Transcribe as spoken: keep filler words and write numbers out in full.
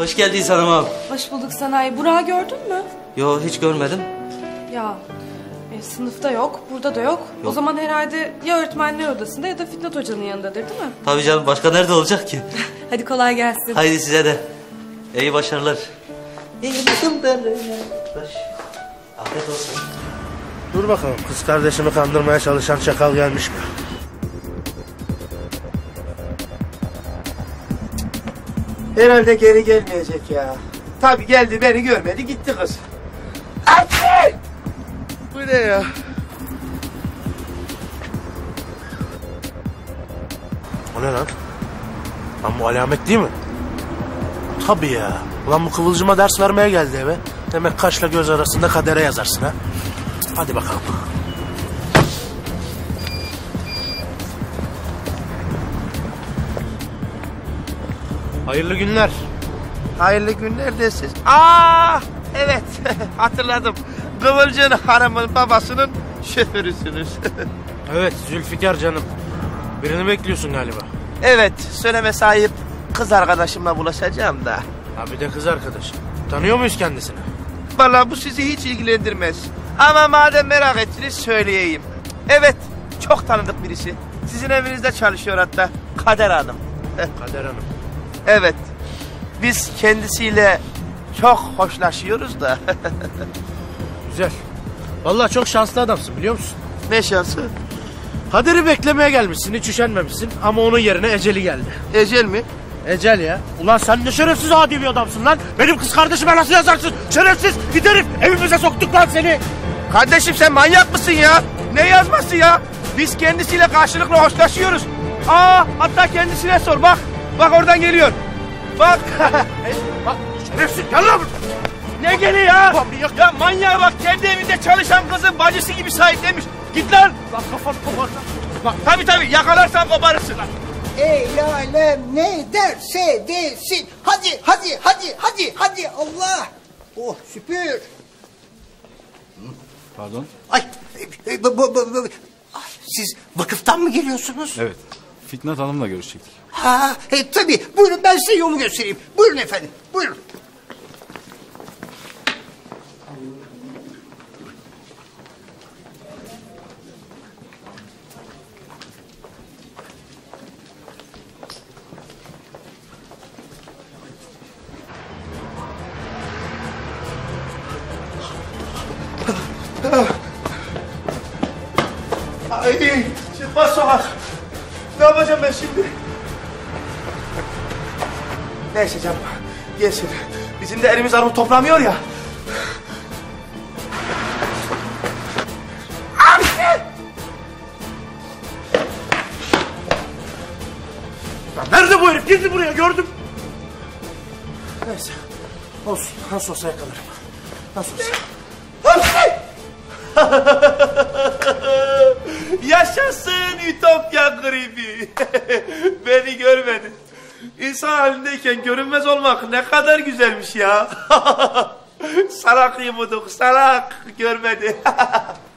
Hoş geldin hanımım. Hoş bulduk Sanayi. Burak'ı gördün mü? Yo, hiç görmedim. Ya e, sınıfta yok, burada da yok. yok. O zaman herhalde ya öğretmenler odasında ya da Fitnat Hoca'nın yanındadır değil mi? Tabii canım, başka nerede olacak ki? Hadi kolay gelsin. Haydi size de. İyi başarılar. İyi başarılar. Afiyet olsun. Dur bakalım, kız kardeşimi kandırmaya çalışan çakal gelmiş mi? Herhalde geri gelmeyecek ya. Tabii geldi, beni görmedi, gitti kız. Anne! Bu ne ya? O ne lan? Lan bu alamet değil mi? Tabii ya. Ulan bu Kıvılcım'a ders vermeye geldi eve. Demek kaşla göz arasında kadere yazarsın ha. Hadi bakalım. Hayırlı günler. Hayırlı günler de siz. Aa, evet hatırladım. Kıvılcım Hanım'ın babasının şoförüsünüz. Evet Zülfikar canım. Birini bekliyorsun galiba. Evet, söyleme sahip kız arkadaşımla bulaşacağım da. Ha bir de kız arkadaş. Tanıyor muyuz kendisini? Vallahi bu sizi hiç ilgilendirmez. Ama madem merak ettiniz söyleyeyim. Evet, çok tanıdık birisi. Sizin evinizde çalışıyor hatta. Kader Hanım. Kader Hanım. Evet. Biz kendisiyle çok hoşlaşıyoruz da. Güzel. Vallahi çok şanslı adamsın biliyor musun? Ne şansı? Kader'i beklemeye gelmişsin, hiç üşenmemişsin ama onun yerine eceli geldi. Ecel mi? Ecel ya. Ulan sen ne şerefsiz adi bir adamsın lan. Benim kız kardeşime nasıl yazarsın? Şerefsiz git herif. Evimize soktuk lan seni. Kardeşim sen manyak mısın ya? Ne yazması ya? Biz kendisiyle karşılıklı hoşlaşıyoruz. Aa, hatta kendisine sor bak. Bak oradan geliyor. Bak. Bak şerefsiz gel lan. Ne geliyor ya? Manyak. Ya manyağa bak, kendi evinde çalışan kızın bacısı gibi sahiplenmiş. Git lan. Lan kafanı kopar lan. Bak. Tabii tabii yakalarsan koparırsın lan. Ey alem ne derse desin. Hadi hadi hadi hadi hadi Allah. Oh süpür. Pardon? Ay e, bu, bu, bu, bu. Ay, siz vakıftan mı geliyorsunuz? Evet. Fitnat Hanım'la görüşecektik. Ha e, tabii buyurun ben size yolu göstereyim. Buyurun efendim buyurun. Ay, çıkmaz sokak. Ne yapacağım ben şimdi? Neyse canım, gelsin. Bizim de elimiz armut toplamıyor ya. Nerede bu herif? Girdi buraya gördüm. Neyse. Olsun. Nasıl olsa yakalarım. Nasıl olsa. Yaşasın Ütopya gribi. Beni görmedi. İnsan halindeyken görünmez olmak ne kadar güzelmiş ya. Salak yumuduk, salak görmedi.